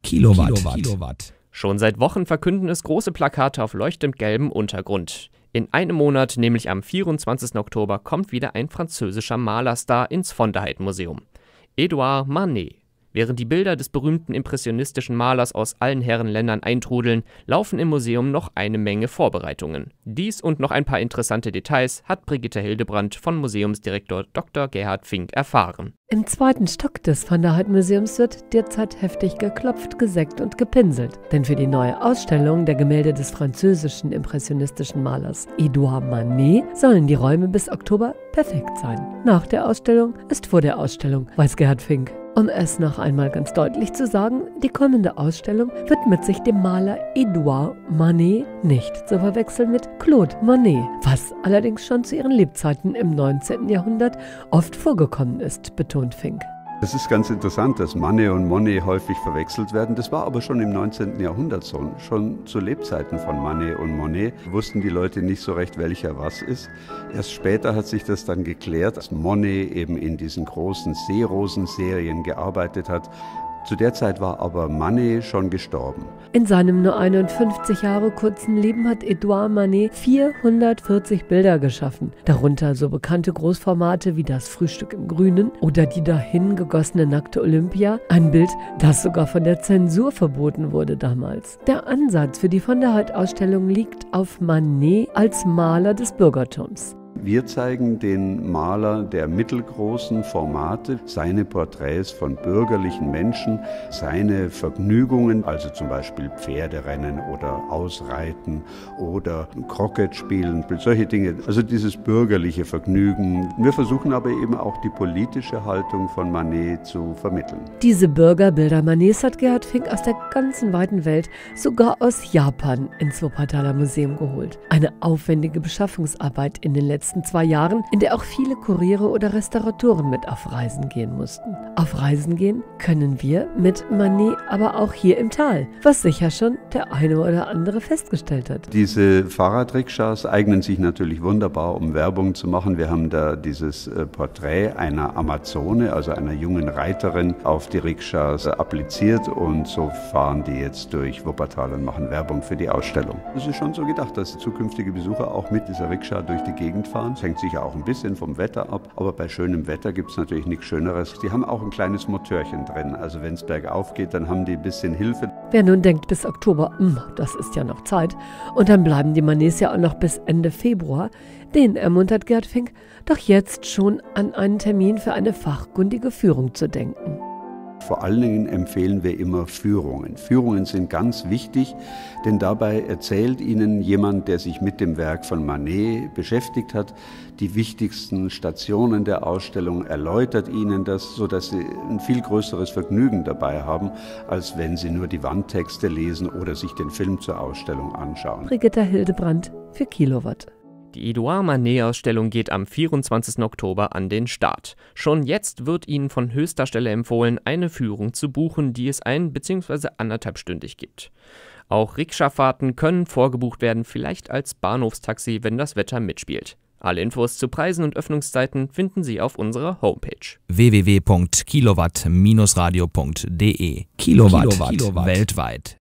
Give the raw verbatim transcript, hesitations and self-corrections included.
Kilowatt. Kilowatt. Schon seit Wochen verkünden es große Plakate auf leuchtend gelbem Untergrund. In einem Monat, nämlich am vierundzwanzigsten Oktober, kommt wieder ein französischer Malerstar ins Von der Heyden Museum. Édouard Manet. Während die Bilder des berühmten impressionistischen Malers aus allen Herrenländern eintrudeln, laufen im Museum noch eine Menge Vorbereitungen. Dies und noch ein paar interessante Details hat Brigitte Hildebrandt von Museumsdirektor Doktor Gerhard Fink erfahren. Im zweiten Stock des Von der Heyden Museums wird derzeit heftig geklopft, gesägt und gepinselt. Denn für die neue Ausstellung der Gemälde des französischen impressionistischen Malers Édouard Manet sollen die Räume bis Oktober perfekt sein. Nach der Ausstellung ist vor der Ausstellung, weiß Gerhard Fink. Um es noch einmal ganz deutlich zu sagen, die kommende Ausstellung widmet sich dem Maler Édouard Manet, nicht zu verwechseln mit Claude Monet, was allerdings schon zu ihren Lebzeiten im neunzehnten Jahrhundert oft vorgekommen ist, betont Fink. Es ist ganz interessant, dass Manet und Monet häufig verwechselt werden. Das war aber schon im neunzehnten Jahrhundert so. Schon zu Lebzeiten von Manet und Monet wussten die Leute nicht so recht, welcher was ist. Erst später hat sich das dann geklärt, dass Monet eben in diesen großen Seerosen-Serien gearbeitet hat. Zu der Zeit war aber Manet schon gestorben. In seinem nur einundfünfzig Jahre kurzen Leben hat Édouard Manet vierhundertvierzig Bilder geschaffen. Darunter so bekannte Großformate wie das Frühstück im Grünen oder die dahin gegossene nackte Olympia. Ein Bild, das sogar von der Zensur verboten wurde damals. Der Ansatz für die Von der Heyden Ausstellung liegt auf Manet als Maler des Bürgertums. Wir zeigen den Maler der mittelgroßen Formate, seine Porträts von bürgerlichen Menschen, seine Vergnügungen, also zum Beispiel Pferderennen oder Ausreiten oder Croquet spielen, solche Dinge, also dieses bürgerliche Vergnügen. Wir versuchen aber eben auch die politische Haltung von Manet zu vermitteln. Diese Bürgerbilder Manets hat Gerhard Fink aus der ganzen weiten Welt, sogar aus Japan, ins Wuppertaler Museum geholt. Eine aufwendige Beschaffungsarbeit in den letzten zwei Jahren, in der auch viele Kuriere oder Restauratoren mit auf Reisen gehen mussten. Auf Reisen gehen können wir mit Manet aber auch hier im Tal, was sicher schon der eine oder andere festgestellt hat. Diese Fahrradrikschas eignen sich natürlich wunderbar, um Werbung zu machen. Wir haben da dieses Porträt einer Amazone, also einer jungen Reiterin, auf die Rikschas appliziert und so fahren die jetzt durch Wuppertal und machen Werbung für die Ausstellung. Es ist schon so gedacht, dass zukünftige Besucher auch mit dieser Rikscha durch die Gegend fahren. Es hängt sicher auch ein bisschen vom Wetter ab, aber bei schönem Wetter gibt es natürlich nichts Schöneres. Die haben auch ein kleines Motörchen drin, also wenn es bergauf geht, dann haben die ein bisschen Hilfe. Wer nun denkt, bis Oktober, das ist ja noch Zeit, und dann bleiben die Manets ja auch noch bis Ende Februar, den ermuntert Gerhard Fink, doch jetzt schon an einen Termin für eine fachkundige Führung zu denken. Vor allen Dingen empfehlen wir immer Führungen. Führungen sind ganz wichtig, denn dabei erzählt Ihnen jemand, der sich mit dem Werk von Manet beschäftigt hat, die wichtigsten Stationen der Ausstellung, erläutert Ihnen das, sodass Sie ein viel größeres Vergnügen dabei haben, als wenn Sie nur die Wandtexte lesen oder sich den Film zur Ausstellung anschauen. Brigitte Hildebrandt für Kilowatt. Die Édouard Manet-Ausstellung geht am vierundzwanzigsten Oktober an den Start. Schon jetzt wird Ihnen von höchster Stelle empfohlen, eine Führung zu buchen, die es ein- bzw. anderthalbstündig gibt. Auch Rikscha-Fahrten können vorgebucht werden, vielleicht als Bahnhofstaxi, wenn das Wetter mitspielt. Alle Infos zu Preisen und Öffnungszeiten finden Sie auf unserer Homepage w w w punkt kilowatt Bindestrich radio punkt de. Kilowatt, Kilowatt. Weltweit.